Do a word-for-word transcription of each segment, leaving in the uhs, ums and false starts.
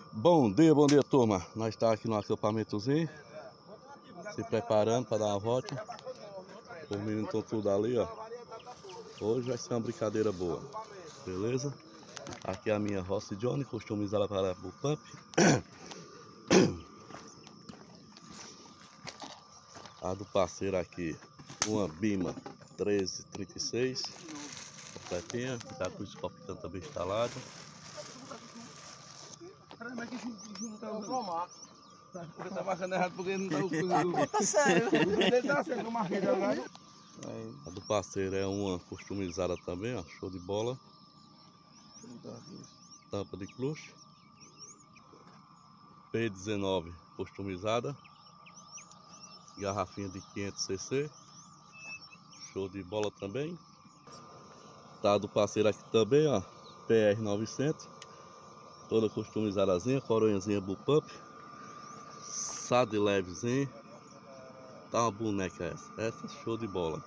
Bom dia, bom dia, turma. Nós estamos aqui no acampamentozinho, se preparando para dar uma volta. Os meninos estão tudo ali, ó. Hoje vai ser uma brincadeira boa, beleza? Aqui é a minha Rossi Johnny, customizada para o pump. A do parceiro aqui, uma Bima treze trinta e seis, completinha, já com o escopetão também instalado. Porque tá marcando errado, porque não tá o coisa. Tá sério. Ele tá certo, eu marquei já agora. A do parceiro é uma customizada também, ó, show de bola. Tampa de clutch. P dezenove customizada. Garrafinha de quinhentos centilitros. Show de bola também. Tá a do parceiro aqui também, ó, P R novecentos. Toda customizadazinha, coronhazinha bullpup. Sad levezinho. Tá uma boneca essa. Essa show de bola.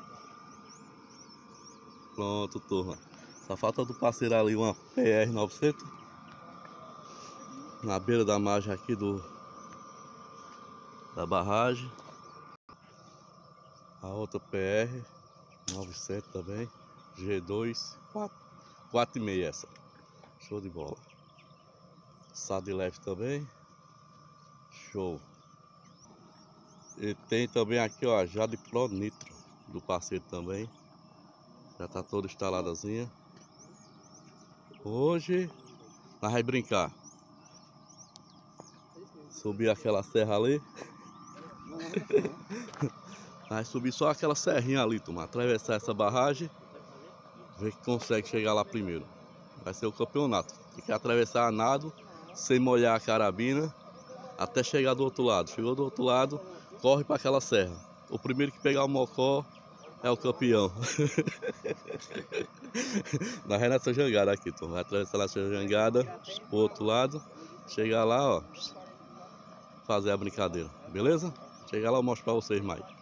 Pronto, turma. Só falta do parceiro ali uma P R novecentos. Na beira da margem aqui do da barragem. A outra P R novecentos também. G dois quatro e meio essa. Show de bola. Sad leve também. Show. E tem também aqui, ó, a Jade Pro Nitro do parceiro também. Já tá toda instaladazinha. Hoje nós vamos brincar. Subir aquela serra ali. Nós subir só aquela serrinha ali, turma. Atravessar essa barragem. Ver que consegue chegar lá primeiro. Vai ser o campeonato. Tem que atravessar a nado, sem molhar a carabina, até chegar do outro lado. Chegou do outro lado, corre para aquela serra. O primeiro que pegar o mocó é o campeão. Nós vamos nessa jangada aqui, turma. Vai atravessar essa jangada pro outro lado. Chegar lá, ó, fazer a brincadeira, beleza? Chegar lá eu mostro pra vocês mais.